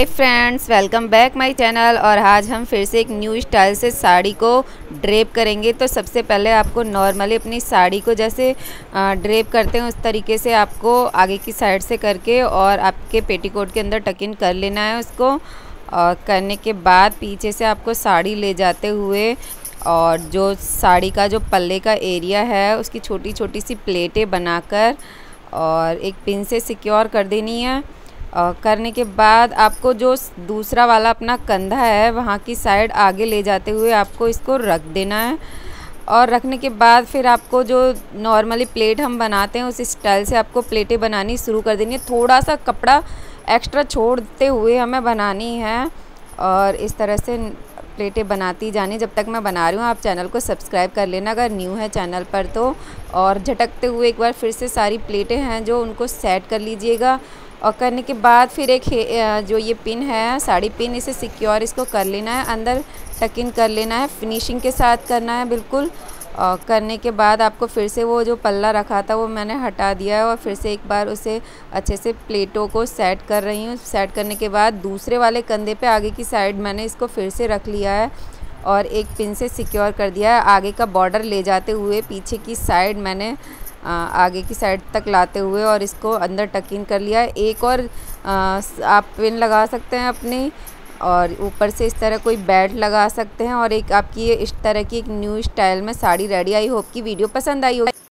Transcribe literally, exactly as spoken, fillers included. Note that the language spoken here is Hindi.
Hey friends, welcome back my channel. और आज हम फिर से एक न्यू स्टाइल से साड़ी को ड्रेप करेंगे। तो सबसे पहले आपको नॉर्मली अपनी साड़ी को जैसे ड्रेप करते हैं उस तरीके से आपको आगे की साइड से करके और आपके पेटीकोट के अंदर टक इन कर लेना है उसको। और करने के बाद पीछे से आपको साड़ी ले जाते हुए और जो साड़ी का जो पल्ले का एरिया है उसकी छोटी छोटी सी प्लेटें बनाकर और एक पिन से सिक्योर कर देनी है। और करने के बाद आपको जो दूसरा वाला अपना कंधा है वहाँ की साइड आगे ले जाते हुए आपको इसको रख देना है। और रखने के बाद फिर आपको जो नॉर्मली प्लेट हम बनाते हैं उस स्टाइल से आपको प्लेटें बनानी शुरू कर देनी है। थोड़ा सा कपड़ा एक्स्ट्रा छोड़ते हुए हमें बनानी है और इस तरह से प्लेटें बनाती जानी जब तक मैं बना रही हूँ। आप चैनल को सब्सक्राइब कर लेना अगर न्यू है चैनल पर तो। और झटकते हुए एक बार फिर से सारी प्लेटें हैं जो उनको सेट कर लीजिएगा। और करने के बाद फिर एक जो ये पिन है साड़ी पिन, इसे सिक्योर इसको कर लेना है, अंदर टक इन कर लेना है, फिनिशिंग के साथ करना है बिल्कुल। और करने के बाद आपको फिर से वो जो पल्ला रखा था वो मैंने हटा दिया है और फिर से एक बार उसे अच्छे से प्लेटों को सेट कर रही हूँ। सेट करने के बाद दूसरे वाले कंधे पे आगे की साइड मैंने इसको फिर से रख लिया है और एक पिन से सिक्योर कर दिया है। आगे का बॉर्डर ले जाते हुए पीछे की साइड मैंने आ, आगे की साइड तक लाते हुए और इसको अंदर टक इन कर लिया है। एक और आ, आप पिन लगा सकते हैं अपनी और ऊपर से इस तरह कोई बेल्ट लगा सकते हैं। और एक आपकी ये इस तरह की एक न्यू स्टाइल में साड़ी रेडी। आई होप कि वीडियो पसंद आई होगी।